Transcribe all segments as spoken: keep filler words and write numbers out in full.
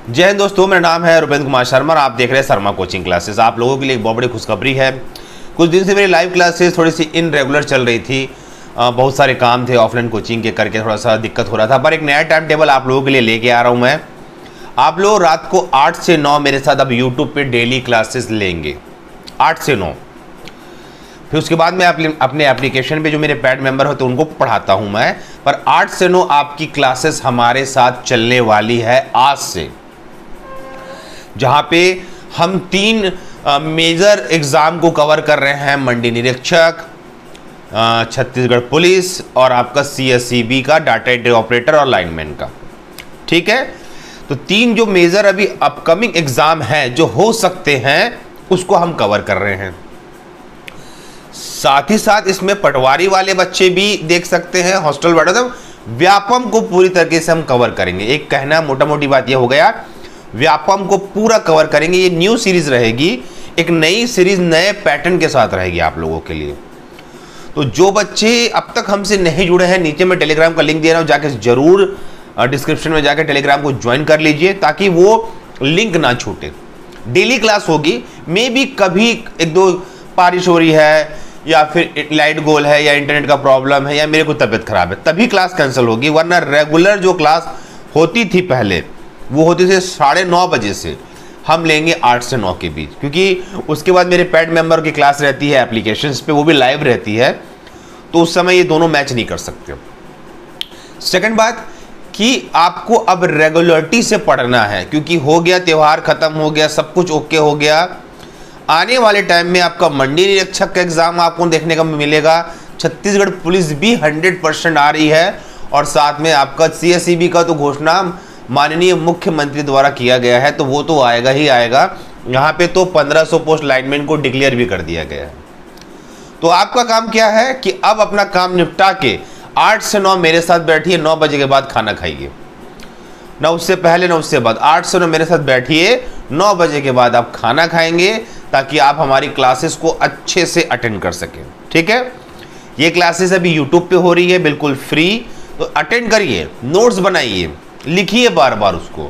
जय हिंद दोस्तों, मेरा नाम है रुपेंद्र कुमार शर्मा और आप देख रहे हैं शर्मा कोचिंग क्लासेस। आप लोगों के लिए एक बहुत बड़ी खुशखबरी है। कुछ दिन से मेरी लाइव क्लासेस थोड़ी सी इनरेगुलर चल रही थी, आ, बहुत सारे काम थे ऑफलाइन कोचिंग के करके थोड़ा सा दिक्कत हो रहा था, पर एक नया टाइम टेबल आप लोगों के लिए लेके आ रहा हूँ मैं। आप लोग रात को आठ से नौ मेरे साथ अब यूट्यूब पे डेली क्लासेस लेंगे, आठ से नौ। फिर उसके बाद मैं अपने एप्लीकेशन पे जो मेरे पैड मेंबर होते हैं उनको पढ़ाता हूँ मैं, पर आठ से नौ आपकी क्लासेस हमारे साथ चलने वाली है आज से, जहाँ पे हम तीन मेजर एग्ज़ाम को कवर कर रहे हैं। मंडी निरीक्षक, छत्तीसगढ़ पुलिस और आपका सी एस सी बी का डाटा एंट्री ऑपरेटर और लाइनमैन का। ठीक है, तो तीन जो मेजर अभी अपकमिंग एग्ज़ाम हैं जो हो सकते हैं उसको हम कवर कर रहे हैं। साथ ही साथ इसमें पटवारी वाले बच्चे भी देख सकते हैं, हॉस्टल वाले, तो व्यापम को पूरी तरीके से हम कवर करेंगे। एक कहना मोटा मोटी बात यह हो गया, व्यापम को पूरा कवर करेंगे। ये न्यू सीरीज रहेगी, एक नई सीरीज नए पैटर्न के साथ रहेगी आप लोगों के लिए। तो जो बच्चे अब तक हमसे नहीं जुड़े हैं, नीचे मैं टेलीग्राम का लिंक दे रहा हूं, जाके जरूर डिस्क्रिप्शन में जाके टेलीग्राम को ज्वाइन कर लीजिए ताकि वो लिंक ना छूटे। डेली क्लास होगी, मे भी कभी एक दो बारिश हो रही है या फिर लाइट गोल है या इंटरनेट का प्रॉब्लम है या मेरे को तबीयत खराब है तभी क्लास कैंसिल होगी, वरना रेगुलर जो क्लास होती थी पहले वो होती थी साढ़े नौ बजे से, हम लेंगे आठ से नौ के बीच, क्योंकि उसके बाद मेरे पैड मेंबर की क्लास रहती है एप्लीकेशंस पे, वो भी लाइव रहती है, तो उस समय ये दोनों मैच नहीं कर सकते। सेकंड बात कि आपको अब रेगुलरिटी से पढ़ना है, क्योंकि हो गया त्यौहार खत्म हो गया, सब कुछ ओके हो गया। आने वाले टाइम में आपका मंडी निरीक्षक का एग्जाम आपको देखने का मिलेगा, छत्तीसगढ़ पुलिस भी हंड्रेड परसेंट आ रही है, और साथ में आपका सी एस सी बी का तो घोषणा माननीय मुख्यमंत्री द्वारा किया गया है, तो वो तो आएगा ही आएगा। यहाँ पे तो पंद्रह सौ पोस्ट लाइनमैन को डिक्लेयर भी कर दिया गया है। तो आपका काम क्या है कि अब अपना काम निपटा के आठ से नौ मेरे साथ बैठिए, नौ बजे के बाद खाना खाइए, ना उससे पहले ना उससे बाद। आठ से नौ मेरे साथ बैठिए, नौ बजे के बाद आप खाना खाएंगे ताकि आप हमारी क्लासेस को अच्छे से अटेंड कर सकें। ठीक है, ये क्लासेस अभी यूट्यूब पे हो रही है बिल्कुल फ्री, तो अटेंड करिए, नोट्स बनाइए, लिखिए बार बार उसको।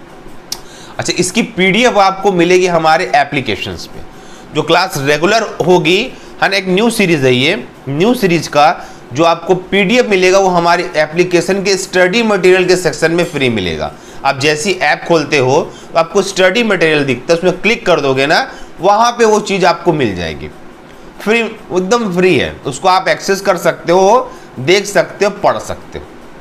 अच्छा, इसकी पीडीएफ आपको मिलेगी हमारे एप्लीकेशंस पे। जो क्लास रेगुलर होगी, हाँ, एक न्यू सीरीज है ये, न्यू सीरीज का जो आपको पीडीएफ मिलेगा वो हमारे एप्लीकेशन के स्टडी मटेरियल के सेक्शन में फ्री मिलेगा। आप जैसी ऐप खोलते हो तो आपको स्टडी मटेरियल दिखता है, उसमें क्लिक कर दोगे ना, वहाँ पे वो चीज़ आपको मिल जाएगी फ्री, एकदम फ्री है। उसको आप एक्सेस कर सकते हो, देख सकते हो, पढ़ सकते हो।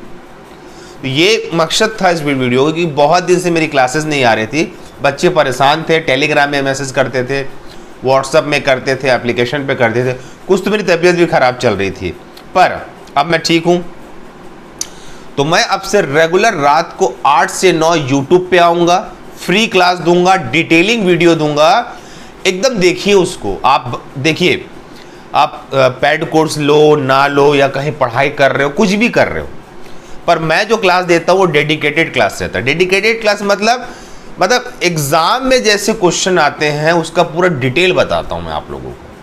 तो ये मकसद था इस वीडियो की। बहुत दिन से मेरी क्लासेस नहीं आ रही थी, बच्चे परेशान थे, टेलीग्राम में मैसेज करते थे, व्हाट्सएप में करते थे, एप्लीकेशन पे करते थे, कुछ तो मेरी तबीयत भी ख़राब चल रही थी, पर अब मैं ठीक हूँ। तो मैं अब से रेगुलर रात को आठ से नौ यूट्यूब पे आऊँगा, फ्री क्लास दूंगा, डिटेलिंग वीडियो दूंगा, एकदम देखिए उसको। आप देखिए, आप पैड कोर्स लो ना लो या कहीं पढ़ाई कर रहे हो, कुछ भी कर रहे हो, पर मैं जो क्लास देता हूँ वो डेडिकेटेड क्लास रहता है। डेडिकेटेड क्लास मतलब मतलब एग्जाम में जैसे क्वेश्चन आते हैं उसका पूरा डिटेल बताता हूँ मैं आप लोगों को,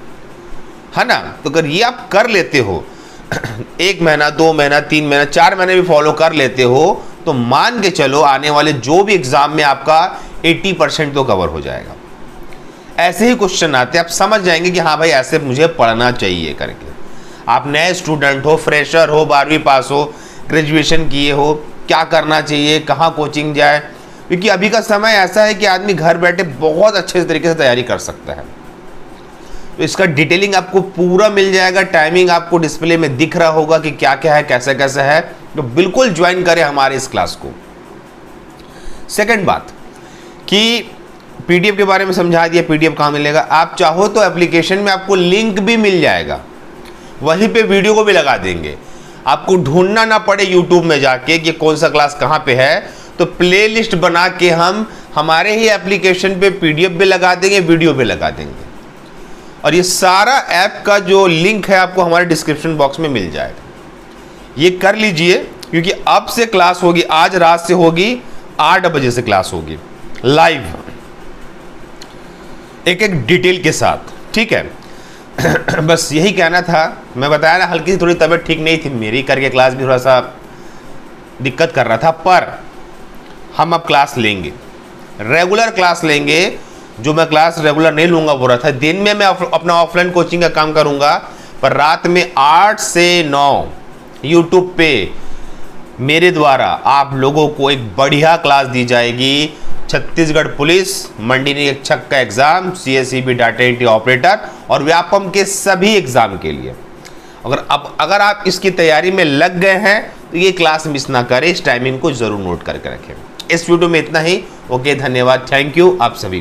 है ना। तो अगर ये आप कर लेते हो, एक महीना, दो महीना, तीन महीना, चार महीने भी फॉलो कर लेते हो, तो मान के चलो आने वाले जो भी एग्जाम में आपका अस्सी परसेंट तो कवर हो जाएगा। ऐसे ही क्वेश्चन आते हैं, आप समझ जाएंगे कि हाँ भाई ऐसे मुझे पढ़ना चाहिए करके। आप नए स्टूडेंट हो, फ्रेशर हो, बारहवीं पास हो, ग्रेजुएशन किए हो, क्या करना चाहिए, कहाँ कोचिंग जाए, क्योंकि अभी का समय ऐसा है कि आदमी घर बैठे बहुत अच्छे तरीके से तैयारी कर सकता है। तो इसका डिटेलिंग आपको पूरा मिल जाएगा, टाइमिंग आपको डिस्प्ले में दिख रहा होगा कि क्या क्या है, कैसे कैसे है। तो बिल्कुल ज्वाइन करें हमारे इस क्लास को। सेकंड बात कि पीडीएफ के बारे में समझा दिया, पीडीएफ कहाँ मिलेगा। आप चाहो तो एप्लीकेशन में आपको लिंक भी मिल जाएगा, वहीं पे वीडियो को भी लगा देंगे, आपको ढूंढना ना पड़े यूट्यूब में जाके कि कौन सा क्लास कहाँ पे है। तो प्लेलिस्ट बना के हम हमारे ही एप्लीकेशन पे पीडीएफ भी लगा देंगे, वीडियो भी लगा देंगे, और ये सारा ऐप का जो लिंक है आपको हमारे डिस्क्रिप्शन बॉक्स में मिल जाएगा। ये कर लीजिए, क्योंकि अब से क्लास होगी, आज रात से होगी, आठ बजे से क्लास होगी लाइव, एक एक डिटेल के साथ। ठीक है, बस यही कहना था। मैं बताया ना, हल्की सी थोड़ी तबीयत ठीक नहीं थी मेरी, करके क्लास भी थोड़ा सा दिक्कत कर रहा था, पर हम अब क्लास लेंगे, रेगुलर क्लास लेंगे। जो मैं क्लास रेगुलर नहीं लूँगा बोल रहा था, दिन में मैं अपना ऑफलाइन कोचिंग का काम करूँगा, पर रात में आठ से नौ यूट्यूब पे मेरे द्वारा आप लोगों को एक बढ़िया क्लास दी जाएगी। छत्तीसगढ़ पुलिस, मंडी निरीक्षक का exam, CSEB data entry operator और व्यापम के सभी एग्जाम के लिए। अगर अब अगर आप इसकी तैयारी में लग गए हैं तो ये क्लास मिस ना करें, इस टाइमिंग को जरूर नोट करके रखें। इस वीडियो में इतना ही। ओके, धन्यवाद, थैंक यू आप सभी।